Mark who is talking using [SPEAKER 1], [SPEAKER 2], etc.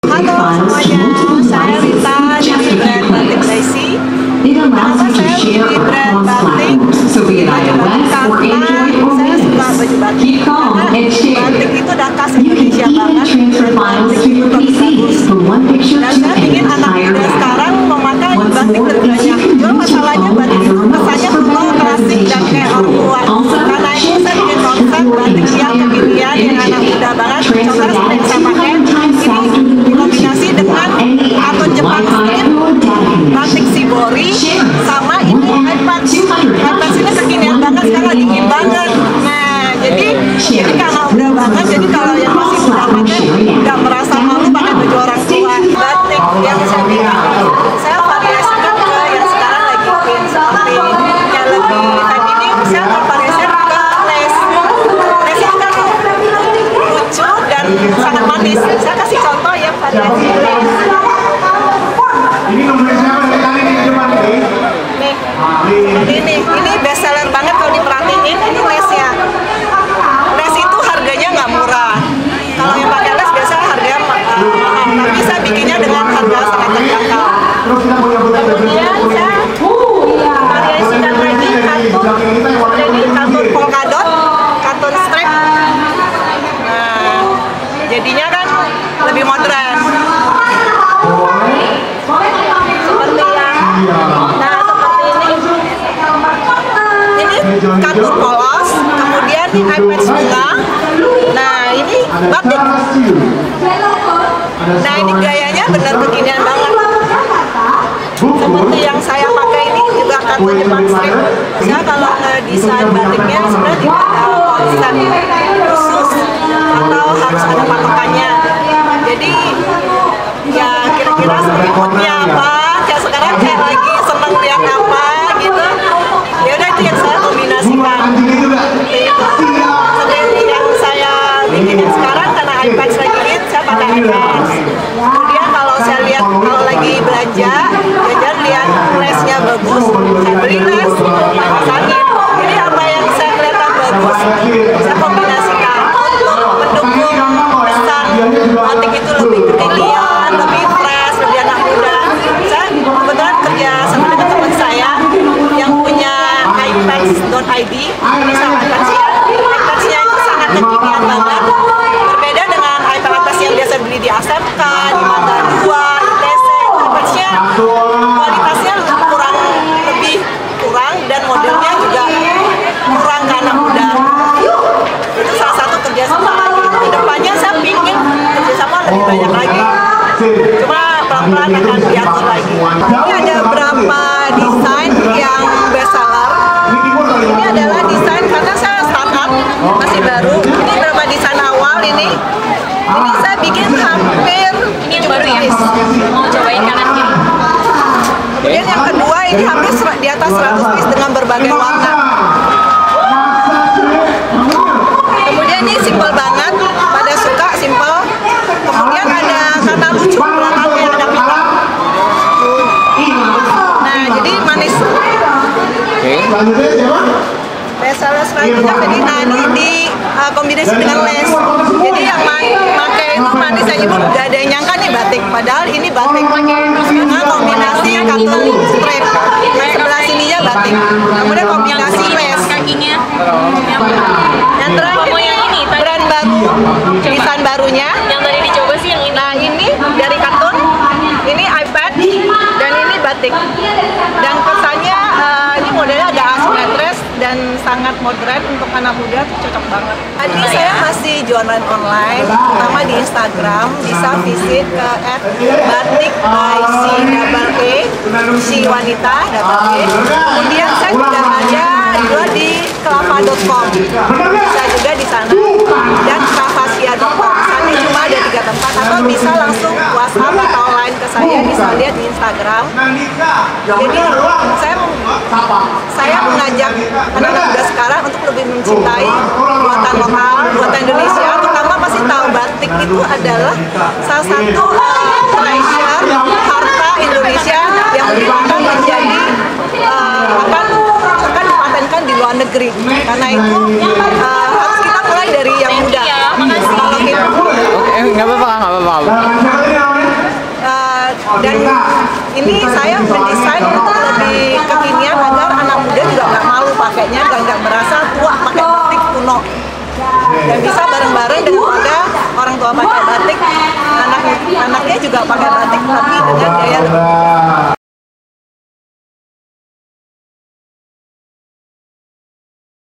[SPEAKER 1] Halo semuanya, saya Rita dari brand Batik Daisy. Kenapa saya pilih brand batik? Baju batik karena saya suka baju batik. Karena batik itu udah khas Indonesia banget. Dan batik itu bagus. Dan saya ingin anak muda sekarang memakai batik lebih banyak. Cuma masalahnya batik itu kesannya kuno, klasik dan kayak orang tua. Karena itu saya bikin konsep batik yang kekinian yang anak muda banget. Contohnya seperti yang saya pakai ini dikombinasi dengan katun Jepang strip, batik shibori, sama ini iPad. iPad ini kekinian banget, sekarang lagi in banget. Nah, jadi karena udah banget, jadi kalau yang masih muda pakai nggak merasa malu pakai baju orang tua. Batik yang saya bikin, saya variasikan ke yang sekarang lagi in, seperti yang lebih feminim, saya memvariasikan ke les. Les itu kan lucu dan sangat manis. Saya kasih contoh yang variasi les.
[SPEAKER 2] Ini nomornya siapa dari tadi di depan ini?
[SPEAKER 1] Nih, ini best seller banget kalau diperhatiin. Ini lesnya. Les itu harganya nggak murah. Kalau yang pakai les biasanya harganya mahal. Tapi saya bikinnya dengan harga sangat terjangkau. Kemudian saya variasikan lagi katun. Jadi katun polkadot, katun strip. Nah, jadinya kan lebih modern. Katun polos, kemudian ini iPad bunga. Nah, ini batik. Nah, ini gayanya benar kekinian banget. Seperti yang saya pakai ini juga katun Jepang strip. Saya kalau desain batiknya sebenarnya tidak ada konsep khusus atau harus ada patokannya. Jadi ya kira-kira seperti moodnya apa. Kayak sekarang kayak lagi seneng lihat apa gitu. Ya udah itu yang saya kombinasikan. Seperti itu. Seperti yang saya bikin sekarang karena iPad lagi hit, saya pakai iPad. Kemudian kalau saya lihat kalau lagi belanja, jajan lihat lesnya bagus, saya beli les, pasangin. Jadi apa yang saya kelihatan bagus, saya kombinasikan untuk mendukung pesan batik itu lebih kekinian, lebih fresh, lebih anak muda. Saya kebetulan kerja sama dengan teman saya yang punya iPads.id. Ini sama iPads-nya. iPads-nya itu sangat kekinian banget. Berbeda dengan iPad-iPads yang biasa beli di ASMK, di Mangga 2, ITC. iPads-nya kualitasnya kurang dan modelnya juga kurang ke anak muda. Itu salah satu kerjasama lagi. Kedepannya saya ingin kerjasama lebih banyak lagi. Cuma pelan-pelan akan diatur lagi. Ini ada beberapa desain yang best seller. Ini adalah desain karena saya startup, masih baru. Ini beberapa desain awal ini. Ini saya bikin hampir
[SPEAKER 3] Ini yang baru ya? Mau cobain kanan kiri.
[SPEAKER 1] Kemudian yang kedua ini hampir di atas 100 piece dengan berbagai warna. Kemudian ini simple banget, pada suka simple. Kemudian ada karena lucu belakangnya ada pita. Nah, jadi manis.
[SPEAKER 2] Selanjutnya siapa?
[SPEAKER 1] Bestseller selanjutnya jadi ini di kombinasi dengan les. Jadi yang pakai itu manis saya ibu gak ada yang nyangka nih batik. Padahal ini batik dengan kombinasi katun strip. Yang sebelah sininya batik. Kemudian kombinasi les.
[SPEAKER 3] Kakinya.
[SPEAKER 1] Yang terakhir ini brand baru, desain barunya.
[SPEAKER 3] Yang tadi dicoba sih yang ini.
[SPEAKER 1] Nah ini dari katun, ini iPad, dan ini batik. Dan kesannya ini modelnya ada asimetris dan sangat modern untuk anak muda, cocok banget. Tadi saya masih jualan online, terutama di Instagram. Bisa visit ke @batik_by si wanita double E. Kemudian saya juga ada jual di kelapa.com. Bisa juga di sana dan kavasia.com. Sana cuma ada 3 tempat atau bisa langsung WhatsApp atau line ke saya, bisa lihat di Instagram. Jadi saya mengajak anak-anak muda sekarang untuk lebih mencintai buatan lokal, buatan Indonesia. Terutama pasti tahu batik itu adalah salah satu treasure harta Indonesia yang akan menjadi akan dipatenkan di luar negeri. Karena itu harus kita mulai dari yang muda.
[SPEAKER 3] Makasih.
[SPEAKER 1] Kalau kita
[SPEAKER 4] Oke, nggak apa-apa. Dan ini saya mendesain untuk lebih kekinian agar anak muda juga nggak malu pakainya dan nggak merasa tua pakai batik kuno. Dan bisa bareng-bareng daripada orang tua pakai batik, anaknya juga pakai batik tapi dengan gaya